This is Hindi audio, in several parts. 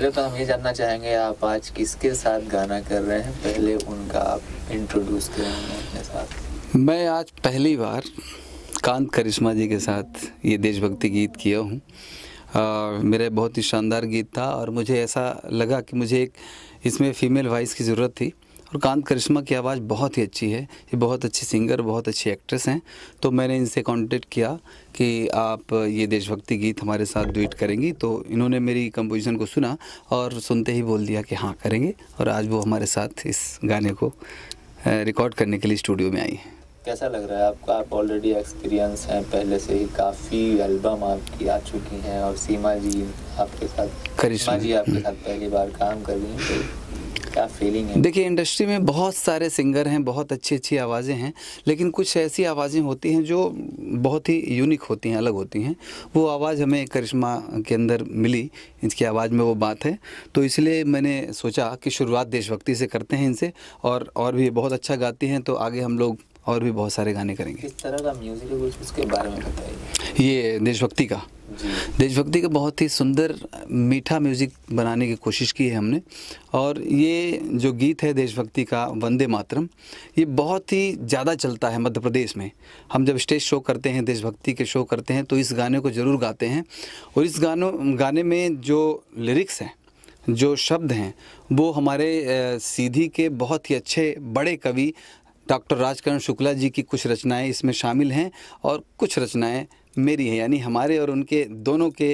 पहले तो हम ये जानना चाहेंगे आप आज किसके साथ गाना कर रहे हैं, पहले उनका आप इंट्रोड्यूस करें अपने साथ। मैं आज पहली बार कांत करिश्मा जी के साथ ये देशभक्ति गीत किया हूँ। मेरा बहुत ही शानदार गीत था और मुझे ऐसा लगा कि मुझे एक इसमें फ़ीमेल वॉइस की ज़रूरत थी और कांत करिश्मा की आवाज़ बहुत ही अच्छी है। ये बहुत अच्छी सिंगर, बहुत अच्छी एक्ट्रेस हैं। तो मैंने इनसे कांटेक्ट किया कि आप ये देशभक्ति गीत हमारे साथ डुएट करेंगी। तो इन्होंने मेरी कंपोजिशन को सुना और सुनते ही बोल दिया कि हाँ करेंगे, और आज वो हमारे साथ इस गाने को रिकॉर्ड करने के लिए स्टूडियो में आई हैं। कैसा लग रहा है आपको? आप ऑलरेडी एक्सपीरियंस हैं, पहले से ही काफ़ी एल्बम आपकी आ चुकी हैं और सीमा जी आपके साथ, करिश्मा जी आपके साथ पहली बार काम कर रही हैं, तो क्या फीलिंग है? देखिए, इंडस्ट्री में बहुत सारे सिंगर हैं, बहुत अच्छी अच्छी आवाज़ें हैं, लेकिन कुछ ऐसी आवाज़ें होती हैं जो बहुत ही यूनिक होती हैं, अलग होती हैं। वो आवाज़ हमें करिश्मा के अंदर मिली, इसकी आवाज़ में वो बात है। तो इसलिए मैंने सोचा कि शुरुआत देशभक्ति से करते हैं इनसे, और भी बहुत अच्छा गाती हैं, तो आगे हम लोग और भी बहुत सारे गाने करेंगे। किस तरह का म्यूज़िक है कुछ उसके बारे में बताइए। ये देशभक्ति का देशभक्ति का बहुत ही सुंदर मीठा म्यूज़िक बनाने की कोशिश की है हमने। और ये जो गीत है देशभक्ति का, वंदे मातरम, ये बहुत ही ज़्यादा चलता है मध्य प्रदेश में। हम जब स्टेज शो करते हैं, देशभक्ति के शो करते हैं, तो इस गाने को ज़रूर गाते हैं। और इस गाने में जो लिरिक्स हैं, जो शब्द हैं, वो हमारे सीधी के बहुत ही अच्छे बड़े कवि डॉक्टर राजकरण शुक्ला जी की कुछ रचनाएं इसमें शामिल हैं और कुछ रचनाएं मेरी हैं। यानी हमारे और उनके दोनों के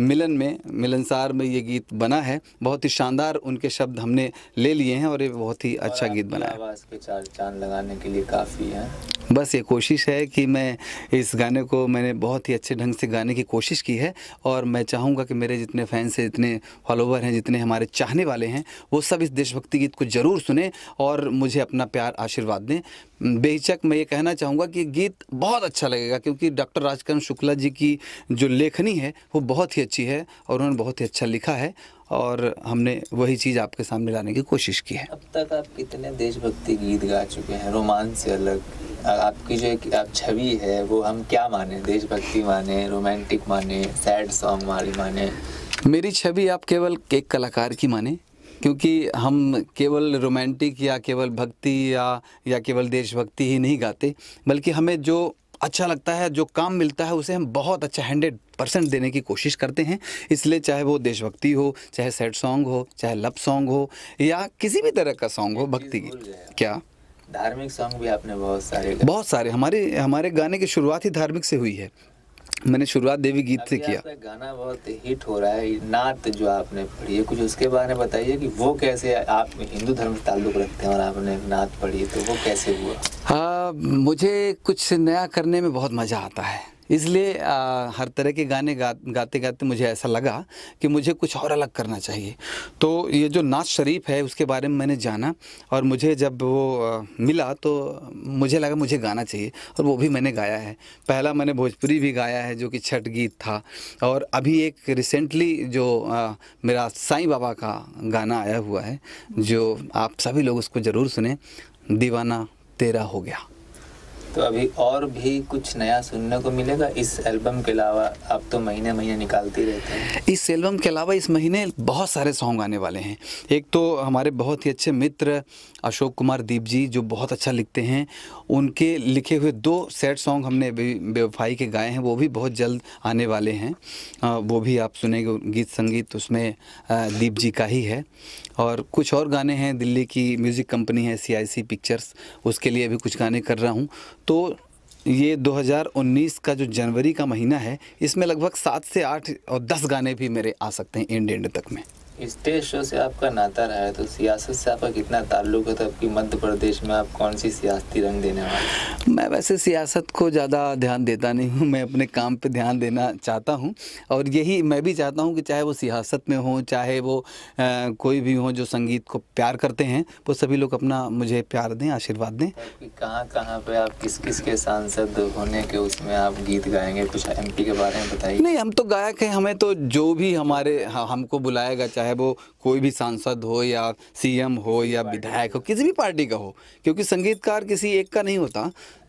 मिलनसार में ये गीत बना है। बहुत ही शानदार उनके शब्द हमने ले लिए हैं और ये बहुत ही अच्छा गीत बना है। आवाज़ पे चार चांद लगाने के लिए काफ़ी है। बस ये कोशिश है कि मैं इस गाने को मैंने बहुत ही अच्छे ढंग से गाने की कोशिश की है, और मैं चाहूँगा कि मेरे जितने फैंस हैं, जितने फॉलोवर हैं, जितने हमारे चाहने वाले हैं, वो सब इस देशभक्ति गीत को ज़रूर सुने और मुझे अपना प्यार आशीर्वाद दें। बेहिचक मैं ये कहना चाहूँगा कि गीत बहुत अच्छा लगेगा, क्योंकि डॉक्टर राजकरण शुक्ला जी की जो लेखनी है वो बहुत ही अच्छी है और उन्होंने बहुत ही अच्छा लिखा है, और हमने वही चीज़ आपके सामने लाने की कोशिश की है। अब तक आप कितने देशभक्ति गीत गा चुके हैं? रोमांस से अलग आपकी जो एक आप छवि है, वो हम क्या माने? देशभक्ति माने, रोमांटिक माने, सैड सॉन्ग वाली माने? मेरी छवि आप केवल एक कलाकार की माने, क्योंकि हम केवल रोमांटिक या केवल भक्ति या केवल देशभक्ति ही नहीं गाते, बल्कि हमें जो अच्छा लगता है, जो काम मिलता है, उसे हम बहुत अच्छा 100% देने की कोशिश करते हैं। इसलिए चाहे वो देशभक्ति हो, चाहे सैड सॉन्ग हो, चाहे लव सॉन्ग हो, या किसी भी तरह का सॉन्ग हो, भक्ति गीत। क्या धार्मिक सॉन्ग भी आपने बहुत सारे हमारे गाने की शुरुआत ही धार्मिक से हुई है। मैंने शुरुआत देवी गीत से किया। गाना बहुत हिट हो रहा है, नात जो आपने पढ़ी है, कुछ उसके बारे में बताइए कि वो कैसे, आप हिंदू धर्म से ताल्लुक़ रखते हैं और आपने नात पढ़ी है, तो वो कैसे हुआ? मुझे कुछ नया करने में बहुत मज़ा आता है, इसलिए हर तरह के गाने गाते गाते मुझे ऐसा लगा कि मुझे कुछ और अलग करना चाहिए। तो ये जो नात शरीफ है उसके बारे में मैंने जाना, और मुझे जब वो मिला तो मुझे लगा मुझे गाना चाहिए, और वो भी मैंने गाया है। पहला मैंने भोजपुरी भी गाया है जो कि छठ गीत था, और अभी एक रिसेंटली जो मेरा साईं बाबा का गाना आया हुआ है, जो आप सभी लोग उसको ज़रूर सुने, दीवाना तेरा हो गया। तो अभी और भी कुछ नया सुनने को मिलेगा इस एल्बम के अलावा? आप तो महीने महीने निकालते रहते हैं। इस एल्बम के अलावा इस महीने बहुत सारे सॉन्ग आने वाले हैं। एक तो हमारे बहुत ही अच्छे मित्र अशोक कुमार दीप जी, जो बहुत अच्छा लिखते हैं, उनके लिखे हुए 2 सैड सॉन्ग हमने बेवफाई के गाए हैं, वो भी बहुत जल्द आने वाले हैं। वो भी आप सुनेंगे। गीत संगीत उसमें दीप जी का ही है। और कुछ और गाने हैं, दिल्ली की म्यूज़िक कंपनी है CIC पिक्चर्स, उसके लिए भी कुछ गाने कर रहा हूँ। तो ये 2019 का जो जनवरी का महीना है, इसमें लगभग 7 से 8 और 10 गाने भी मेरे आ सकते हैं एंड तक में। स्टेज शो से आपका नाता रहा है, तो सियासत से आपका कितना ताल्लुक है? तो आपकी मध्य प्रदेश में आप कौन सी सियासती रंग देने वाले? मैं वैसे सियासत को ज़्यादा ध्यान देता नहीं हूँ, मैं अपने काम पे ध्यान देना चाहता हूँ, और यही मैं भी चाहता हूँ कि चाहे वो सियासत में हो, चाहे वो कोई भी हो जो संगीत को प्यार करते हैं, वो सभी लोग अपना मुझे प्यार दें, आशीर्वाद दें। कहाँ कहाँ पे आप किस किस के सांसद होने के उसमें आप गीत गाएंगे? कुछ MP के बारे में बताइए। नहीं, हम तो गायक हैं, हमें तो जो भी हमको बुलाएगा, चाहे वो कोई भी सांसद हो या CM हो या विधायक हो, किसी भी पार्टी का हो, क्योंकि संगीतकार किसी एक का नहीं होता,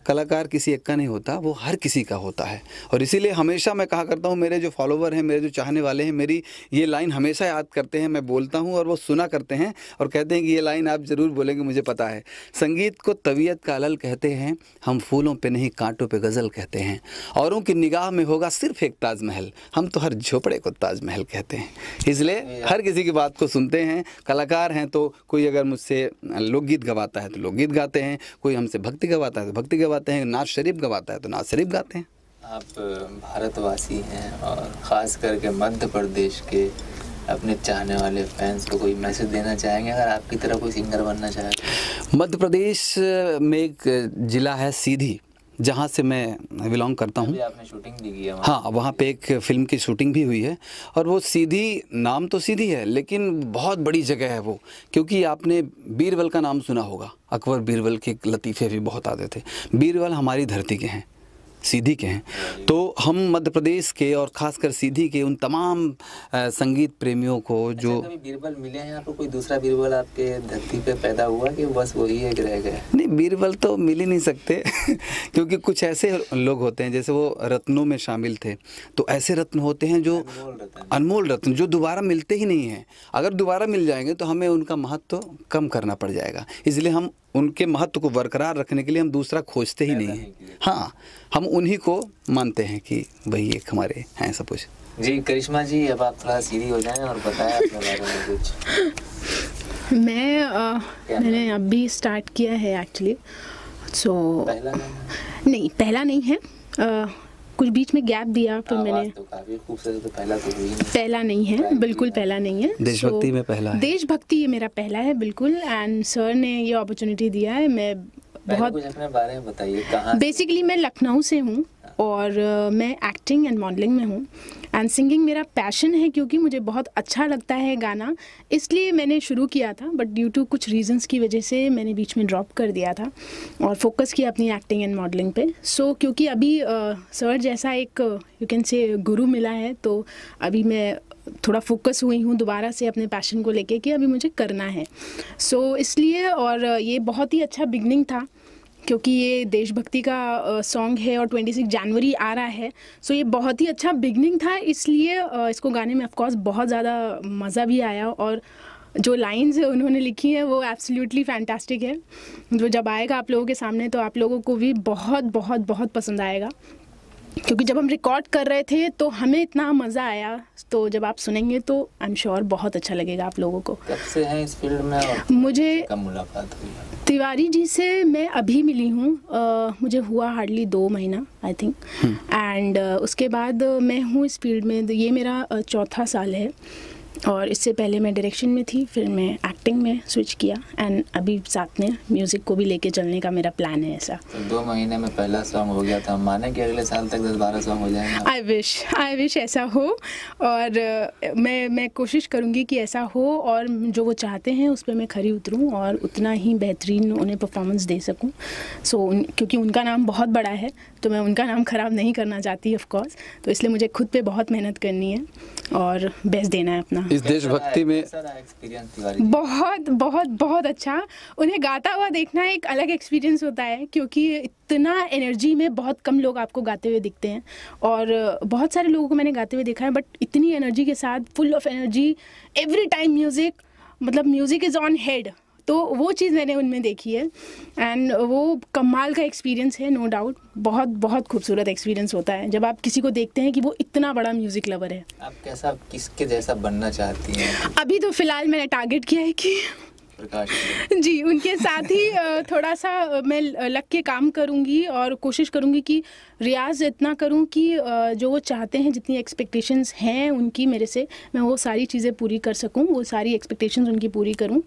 कलाकार किसी एक का नहीं होता, वो हर किसी का होता है। और इसीलिए हमेशा मैं कहा करता हूँ, मेरे जो फॉलोवर हैं, मेरे जो चाहने वाले हैं, मेरी ये लाइन हमेशा याद करते हैं। मैं बोलता हूँ और वो सुना करते हैं और कहते हैं कि ये लाइन आप ज़रूर बोलेंगे, मुझे पता है। संगीत को तबीयत का अलल कहते हैं, हम फूलों पे नहीं कांटों पे गज़ल कहते हैं। औरों की निगाह में होगा सिर्फ एक ताजमहल, हम तो हर झोपड़े को ताजमहल कहते हैं। इसलिए हर किसी की बात को सुनते हैं। कलाकार हैं तो कोई अगर मुझसे लोकगीत गवाता है तो लोकगीत गाते हैं, कोई हमसे भक्ति गवाता है तो भक्ति गवाते हैं, नाच शरीफ गवाता है तो नाच शरीफ गाते हैं। आप भारतवासी हैं और ख़ास करके मध्य प्रदेश के अपने चाहने वाले फैंस को कोई मैसेज देना चाहेंगे अगर आपकी तरह कोई सिंगर बनना चाहे? मध्य प्रदेश में एक ज़िला है सीधी, जहाँ से मैं बिलोंग करता हूँ। आपने शूटिंग भी की है वहाँ? हाँ, वहाँ पे एक फ़िल्म की शूटिंग भी हुई है। और वो सीधी, नाम तो सीधी है लेकिन बहुत बड़ी जगह है वो, क्योंकि आपने बीरबल का नाम सुना होगा। अकबर बीरबल के लतीफ़े भी बहुत आते थे। बीरबल हमारी धरती के हैं, सीधी के हैं। तो हम मध्य प्रदेश के और ख़ासकर सीधी के उन तमाम संगीत प्रेमियों को जो कभी बीरबल मिले हैं आपको? कोई दूसरा बीरबल आपके धरती पे पैदा हुआ कि बस वही एक रह गया? नहीं, बीरबल तो मिल ही नहीं सकते क्योंकि कुछ ऐसे लोग होते हैं, जैसे वो रत्नों में शामिल थे, तो ऐसे रत्न होते हैं जो अनमोल रत्न जो दोबारा मिलते ही नहीं हैं। अगर दोबारा मिल जाएंगे तो हमें उनका महत्व कम करना पड़ जाएगा। इसलिए हम उनके महत्व को बरकरार रखने के लिए हम दूसरा खोजते ही नहीं हैं। हाँ, हम उन्हीं को मानते हैं कि वही एक हमारे हैं सब कुछ। जी करिश्मा जी, अब आप थोड़ा सीधी हो जाएं और बताएं अपने बारे में कुछ। मैंने अभी स्टार्ट किया है एक्चुअली। पहला नहीं, पहला नहीं है। कुछ बीच में गैप दिया फिर मैंने। तो काफी खूबसूरत, तो पहला तो हुई नहीं। पहला नहीं है, बिल्कुल पहला नहीं है। देशभक्ति में पहला है। देशभक्ति ये मेरा पहला है बिल्कुल। एंड सर ने ये अपॉर्चुनिटी दिया है। मैं बहुत कुछ अपने बारे में बताइए, कहाँ? बेसिकली मैं लखनऊ से हूँ और मैं एक्टिंग एंड मॉडलिंग में हूँ। एंड सिंगिंग मेरा पैशन है क्योंकि मुझे बहुत अच्छा लगता है गाना, इसलिए मैंने शुरू किया था। बट ड्यू टू कुछ रीजंस की वजह से मैंने बीच में ड्रॉप कर दिया था और फोकस किया अपनी एक्टिंग एंड मॉडलिंग पे। क्योंकि अभी सर जैसा एक यू कैन से गुरु मिला है, तो अभी मैं थोड़ा फोकस हुई हूँ दोबारा से अपने पैशन को लेके कि अभी मुझे करना है। इसलिए, और ये बहुत ही अच्छा बिगनिंग था क्योंकि ये देशभक्ति का सॉन्ग है और 26 जनवरी आ रहा है। ये बहुत ही अच्छा बिगनिंग था, इसलिए इसको गाने में ऑफकोर्स बहुत ज़्यादा मज़ा भी आया। और जो लाइंस है उन्होंने लिखी हैं वो एब्सोल्युटली फैंटास्टिक है। जो जब आएगा आप लोगों के सामने तो आप लोगों को भी बहुत बहुत बहुत पसंद आएगा, क्योंकि जब हम रिकॉर्ड कर रहे थे तो हमें इतना मज़ा आया। तो जब आप सुनेंगे तो आई एम श्योर बहुत अच्छा लगेगा आप लोगों को। कब से हैं इस फील्ड में और मुझे कब मुलाकात हुई? तिवारी जी से मैं अभी मिली हूँ। मुझे हुआ हार्डली 2 महीना आई थिंक। एंड उसके बाद मैं हूँ इस फील्ड में, ये मेरा 4था साल है। और इससे पहले मैं डायरेक्शन में थी, फिर मैं एक्टिंग में स्विच किया एंड अभी साथ में म्यूज़िक को भी लेके चलने का मेरा प्लान है ऐसा। तो 2 महीने में पहला सॉन्ग हो गया था, माने कि अगले साल तक 10-12 सॉन्ग हो जाएंगे? आई विश ऐसा हो। और मैं कोशिश करूँगी कि ऐसा हो और जो वो चाहते हैं उस पर मैं खरी उतरूँ और उतना ही बेहतरीन उन्हें परफॉर्मेंस दे सकूँ। क्योंकि उनका नाम बहुत बड़ा है तो मैं उनका नाम ख़राब नहीं करना चाहती ऑफ कोर्स। तो इसलिए मुझे खुद पे बहुत मेहनत करनी है और बेस्ट देना है अपना। इस देशभक्ति में बहुत बहुत बहुत अच्छा। उन्हें गाता हुआ देखना एक अलग एक्सपीरियंस होता है, क्योंकि इतना एनर्जी में बहुत कम लोग आपको गाते हुए दिखते हैं। और बहुत सारे लोगों को मैंने गाते हुए देखा है, बट इतनी एनर्जी के साथ, full of energy, every time music, मतलब म्यूज़िक इज़ ऑन हेड। तो वो चीज़ मैंने उनमें देखी है एंड वो कमाल का एक्सपीरियंस है, नो डाउट। बहुत बहुत खूबसूरत एक्सपीरियंस होता है जब आप किसी को देखते हैं कि वो इतना बड़ा म्यूज़िक लवर है। आप किसके जैसा बनना चाहती हैं? अभी तो फ़िलहाल मैंने टारगेट किया है कि प्रकाश जी, उनके साथ ही थोड़ा सा मैं लग के काम करूंगी और कोशिश करूंगी कि रियाज इतना करूं कि जो वो चाहते हैं, जितनी एक्सपेक्टेशंस हैं उनकी मेरे से, मैं वो सारी चीज़ें पूरी कर सकूं, वो सारी एक्सपेक्टेशंस उनकी पूरी करूं।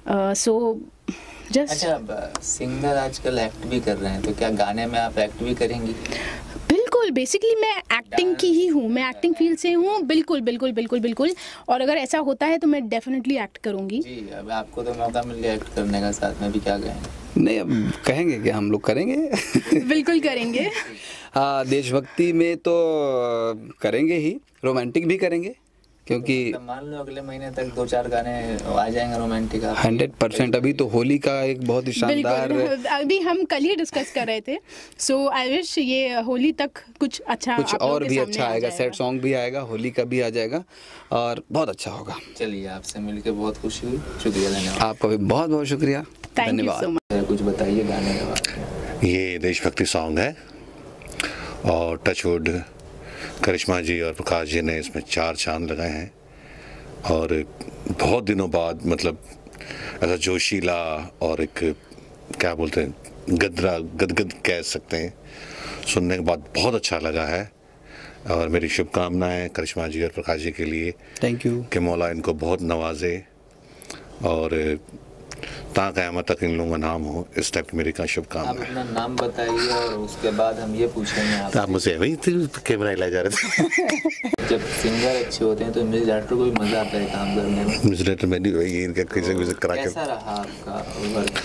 जस्ट अच्छा, सिंगर आजकल एक्ट भी कर रहे हैं, तो क्या गाने में आप एक्ट भी करेंगी? बिल्कुल, बेसिकली मैं एक्टिंग की ही हूँ, मैं एक्टिंग फील्ड से हूँ। बिल्कुल बिल्कुल बिल्कुल बिल्कुल। और अगर ऐसा होता है तो मैं डेफिनेटली एक्ट करूँगी। जी, अब आपको तो मौका मिल गया एक्ट करने का, साथ में भी क्या कहेंगे? नहीं, अब कहेंगे कि हम लोग करेंगे बिल्कुल करेंगे। हाँ, देशभक्ति में तो करेंगे ही, रोमांटिक भी करेंगे, क्योंकि मान लो अगले महीने तक 2-4 गाने आ जाएंगे रोमांटिक। 100%। अभी तो होली का एक बहुत ही शानदार, अभी हम कल ही डिस्कस कर रहे थे, सो आई विश ये होली तक कुछ अच्छा, कुछ और भी अच्छा आएगा, सैड सॉन्ग भी आएगा, होली का भी आ जाएगा और बहुत अच्छा होगा। चलिए, आपसे मिलकर बहुत खुशी हुई, शुक्रिया, धन्यवाद। आपका भी बहुत बहुत शुक्रिया, धन्यवाद। कुछ बताइए गाने के बारे में। ये देशभक्ति सॉन्ग है और टचवुड करिश्मा जी और प्रकाश जी ने इसमें 4 चांद लगाए हैं और बहुत दिनों बाद मतलब ऐसा जोशीला और एक क्या बोलते हैं गदगद कह सकते हैं, सुनने के बाद बहुत अच्छा लगा है। और मेरी शुभकामनाएं करिश्मा जी और प्रकाश जी के लिए। थैंक यू कि मौला इनको बहुत नवाजे और ता क़यामत तक इन लोगों का नाम हो, इस टाइप की मेरी का शुभकामना। आप अपना नाम बताइए और उसके बाद हम ये पूछेंगे आप मुझे वही कैमरा हिला जा रहे थे। जब सिंगर अच्छे होते हैं तो म्यूजिक डायरेक्टर को भी मजा आता है काम करने में। म्यूजिक डायरेक्टर मैंने वही इनका कैसे म्यूजिक करा के। कैसा रहा आपका वर्क?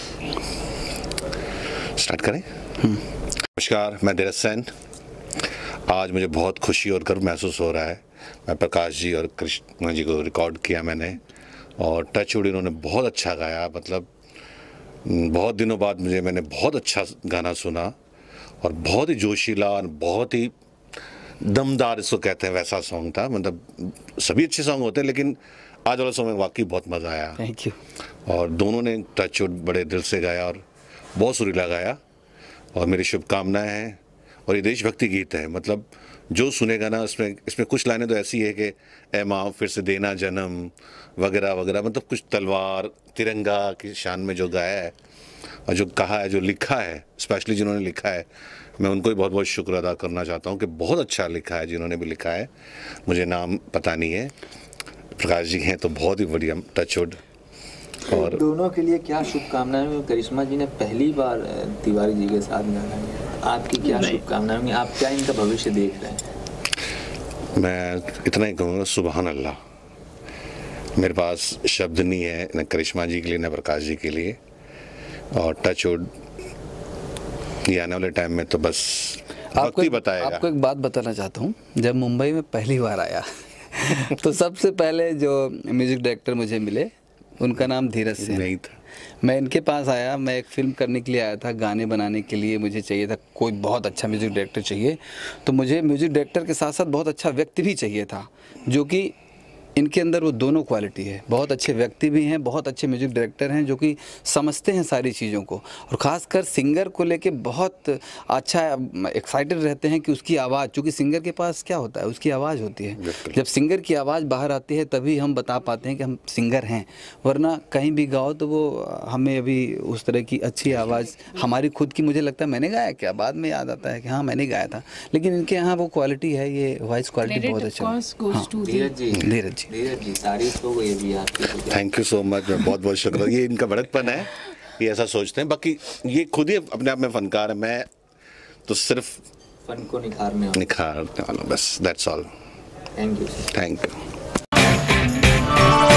स्टार्ट करें। नमस्कार, मैं धीरज सेन। आज मुझे बहुत खुशी और गर्व महसूस हो रहा है। मैं प्रकाश जी और कृष्णा जी को रिकॉर्ड किया मैंने और टचवुड इन्होंने बहुत अच्छा गाया। मतलब बहुत दिनों बाद मैंने बहुत अच्छा गाना सुना और बहुत ही जोशीला और बहुत ही दमदार इसको कहते हैं वैसा सॉन्ग था। मतलब सभी अच्छे सॉन्ग होते हैं लेकिन आज वाला सॉन्ग में वाकई बहुत मज़ा आया। Thank you. और दोनों ने टचवुड बड़े दिल से गाया और बहुत सुरीला गाया और मेरी शुभकामनाएं हैं। और ये देशभक्ति गीत है, मतलब जो सुनेगा ना इसमें कुछ लाइनें तो ऐसी है कि ए माँ फिर से देना जन्म वगैरह वगैरह, मतलब कुछ तलवार तिरंगा की शान में जो गाया है और जो कहा है, जो लिखा है, स्पेशली जिन्होंने लिखा है, मैं उनको भी बहुत बहुत शुक्र अदा करना चाहता हूँ कि बहुत अच्छा लिखा है जिन्होंने भी लिखा है। मुझे नाम पता नहीं है, प्रकाश जी हैं तो बहुत ही बढ़िया टचवुड। और दोनों के लिए क्या शुभकामनाएं। करिश्मा जी ने पहली बार तिवारी जी के साथ गाना गाया, आपकी क्या शुभकामनाएं होंगी? आप क्या इनका भविष्य देख रहे हैं? मैं इतना ही कहूँगा, सुभान अल्लाह। मेरे पास शब्द नहीं है न करिश्मा जी के लिए न प्रकाश जी के लिए। और टचवुड ये आने वाले टाइम में तो बस वक्त ही बताएगा। आपको एक बात बताना चाहता हूँ, जब मुंबई में पहली बार आया तो सबसे पहले जो म्यूजिक डायरेक्टर मुझे मिले उनका नाम धीरज सेन नहीं था। मैं इनके पास आया, मैं एक फ़िल्म करने के लिए आया था, गाने बनाने के लिए मुझे चाहिए था कोई बहुत अच्छा म्यूज़िक डायरेक्टर चाहिए। तो मुझे म्यूज़िक डायरेक्टर के साथ साथ बहुत अच्छा व्यक्ति भी चाहिए था, जो कि इनके अंदर वो दोनों क्वालिटी है। बहुत अच्छे व्यक्ति भी हैं, बहुत अच्छे म्यूजिक डायरेक्टर हैं जो कि समझते हैं सारी चीज़ों को और ख़ासकर सिंगर को लेके बहुत अच्छा एक्साइटेड रहते हैं कि उसकी आवाज़, चूँकि सिंगर के पास क्या होता है, उसकी आवाज़ होती है। जब सिंगर की आवाज़ बाहर आती है तभी हम बता पाते हैं कि हम सिंगर हैं, वरना कहीं भी गाओ तो वो हमें अभी उस तरह की अच्छी आवाज़ हमारी खुद की, मुझे लगता है मैंने गाया क्या, बाद में याद आता है कि हाँ मैंने गाया था, लेकिन इनके यहाँ वो क्वालिटी है, ये वॉइस क्वालिटी बहुत अच्छा। धीरज जी तारीफ हो गई भी आपकी। थैंक यू सो मच, मैं बहुत बहुत शुक्रिया। ये इनका बड़कपन है, ये ऐसा सोचते हैं। बाकी ये खुद ही अपने आप में फनकार है, मैं तो सिर्फ फन को निखारने वाला, बस that's all. Thank you. Thank you.